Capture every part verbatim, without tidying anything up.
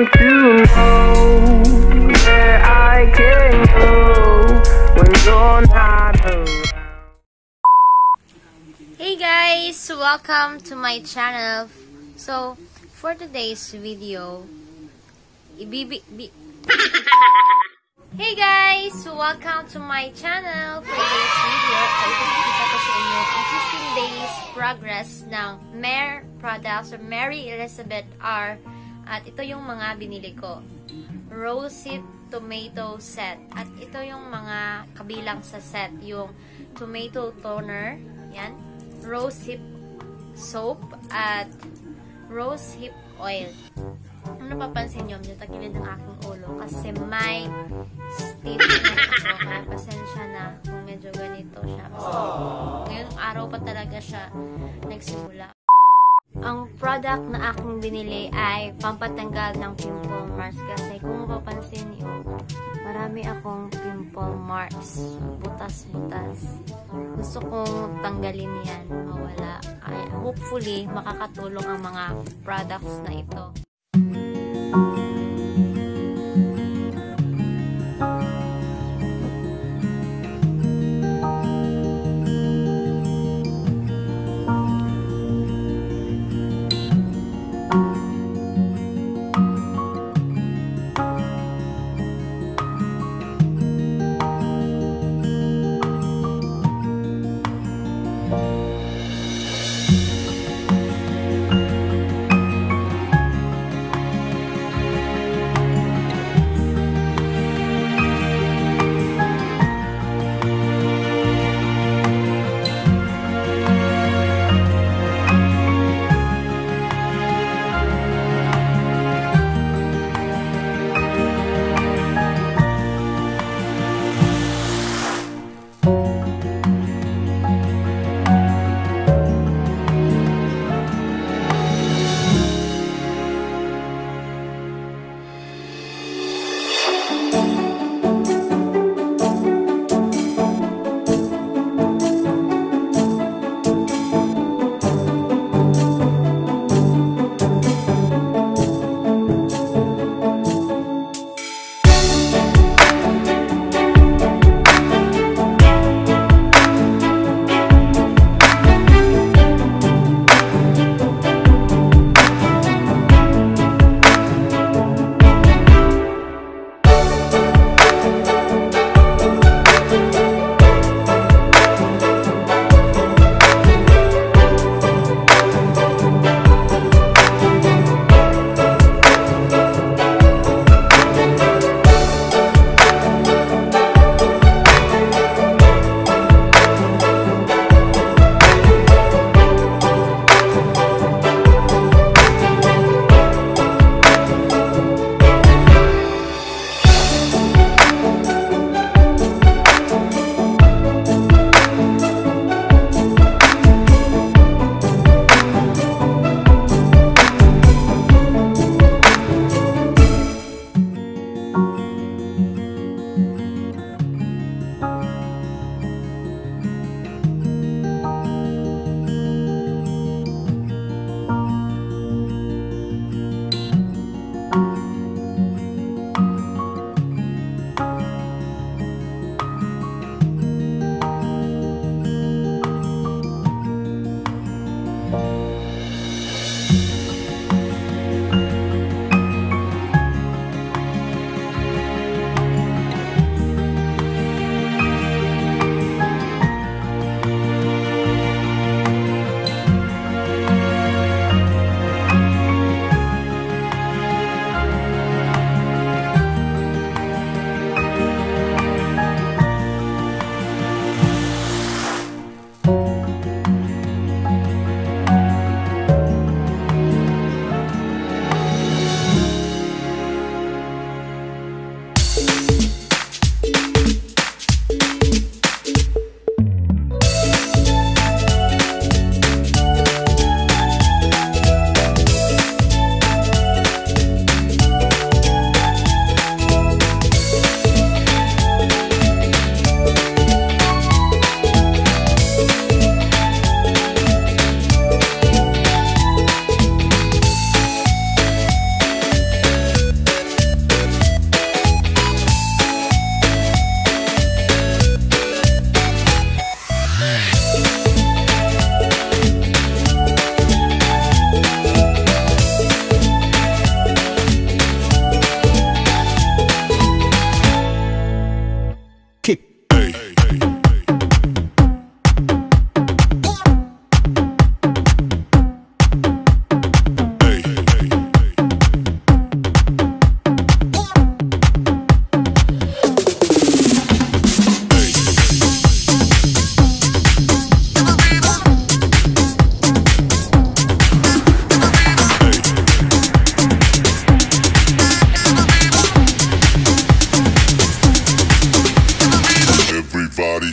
want to know where I can go when you're not around. Hey guys, welcome to my channel. So for today's video, ibibi bi Hey guys, welcome to my channel. For today's video ay ipapakita ko sa inyo ang fifteen days progress ng Mare products or Mary Elizabeth R. At ito yung mga binili ko. Rosehip tomato set. At ito yung mga kabilang sa set. Yung tomato toner. Yan. Rosehip soap. At rosehip oil. Kung napapansin nyo, medyo tagilid ng aking ulo. Kasi may stiff neck ako. Kaya pasensya na kung medyo ganito siya. Kasi ngayong araw pa talaga siya nagsimula. Ang product na aking binili ay pampatanggal ng pimple marks kasi kung mapapansin niyo, marami akong pimple marks, butas-butas. Gusto kong tanggalin yan, mawala. Ay, hopefully, makakatulong ang mga products na ito.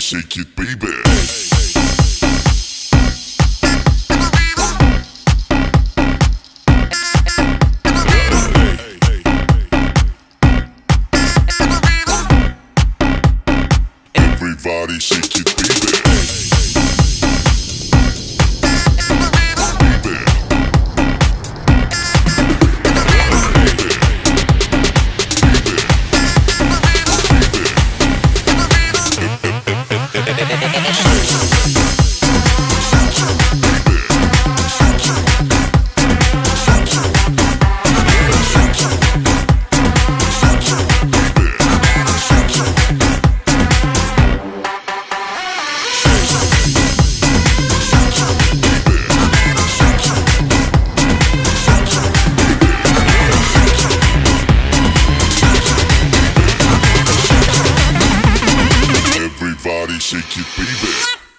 shake it, baby. Everybody shake it, baby. Everybody shake it, baby.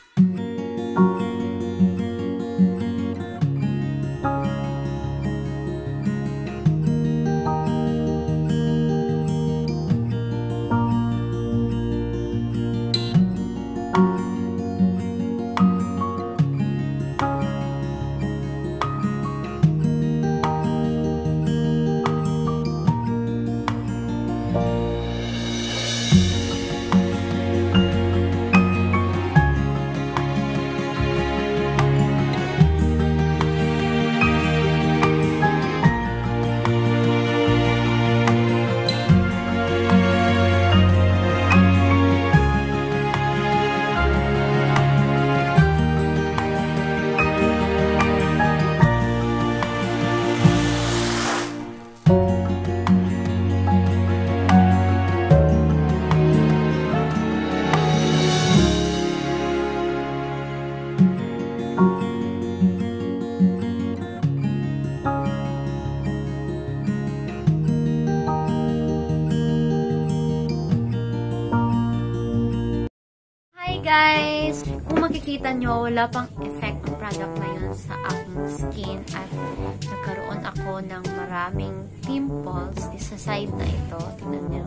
Guys, kung makikita nyo, wala pang effect ng product na yun sa aking skin at nagkaroon ako ng maraming pimples sa side na ito. Tingnan nyo.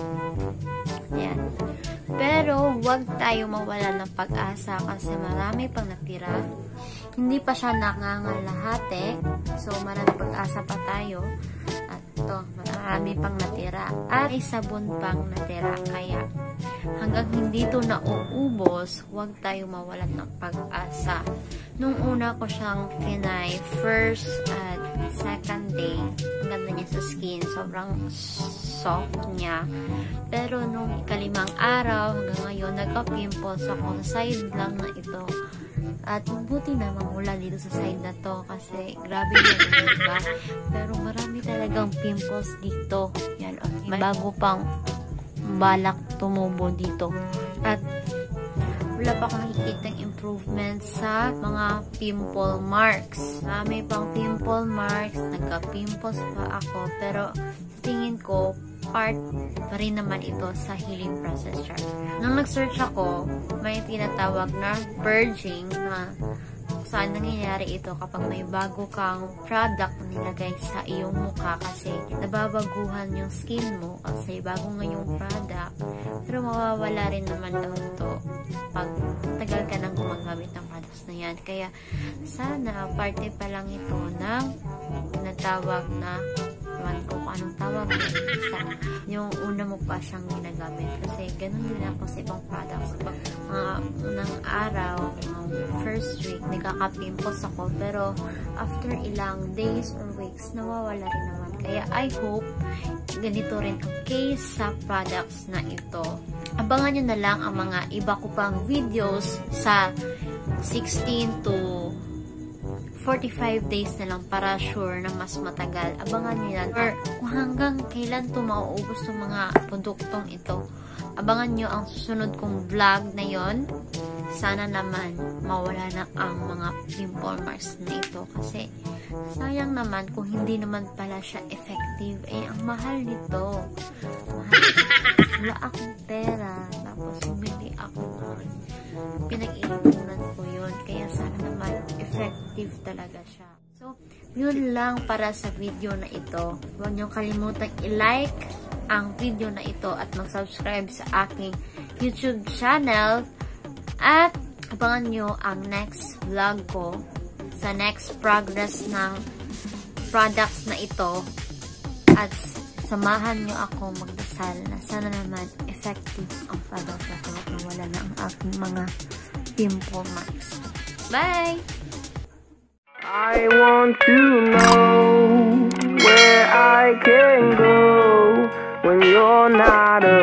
Ayan. Pero, huwag tayo mawala ng pag-asa kasi marami pang natira. Hindi pa siya nangangalahate. So, marami pag-asa pa tayo. At ito, marami pang natira. At may sabon pang natira. Kaya, hanggang hindi ito nauubos, huwag tayo mawalan ng pag-asa. Nung una ko siyang tinay, first at second day, ang ganda niya sa skin. Sobrang soft niya. Pero nung ikalimang araw, hanggang ngayon, nagka-pimples ako sa side lang na ito. At buti naman mula dito sa side na to kasi grabe yan, diba? Pero marami talagang pimples dito. Yan, okay. May bago pang balak tumubo dito. At wala pa akong nakikitang improvement sa mga pimple marks. Marami pang pimple marks, nagka-pimples pa ako, pero tingin ko part pa rin naman ito sa healing process siya. Nung nag-search ako, may tinatawag na purging na saan nangyayari ito kapag may bago kang product na nilagay sa iyong mukha kasi nababaguhan yung skin mo kasi bago nga yung product, pero mawawala rin naman daw ito pag tagal ka nang gumagamit ng products na yan. Kaya sana parte pa lang ito ng natawag na ewan ko kung anong tawag sa yung una mo pa siyang ginagamit kasi ganun din ako sa ibang products. Mga unang araw, mga first week, nagkaka-pimples ako pero after ilang days or weeks, nawawala rin naman. Kaya I hope ganito rin ang case sa products na ito. Abangan nyo na lang ang mga iba ko pang videos sa sixteen to forty-five days na lang para sure na mas matagal. Abangan nyo yan. Or kung hanggang kailan ito mauubos ng mga produktong ito. Abangan nyo ang susunod kong vlog na yon. Sana naman mawala na ang mga pimple marks na ito. Kasi sayang naman kung hindi naman pala siya effective. Eh, ang mahal nito. Mahal. Wala akong pera. Tapos bumili ako nun. Pinag-iipunan ko yun. Kaya sana naman effective talaga siya. So, yun lang para sa video na ito. Huwag niyong kalimutang i-like ang video na ito at mag-subscribe sa aking YouTube channel At abangan nyo ang next vlog ko sa next progress ng products na ito. At samahan nyo ako magdasal na sana naman effective ang product na ito at nawala na ang aking mga pimple marks. Bye! I want to know where I can go when you're not around.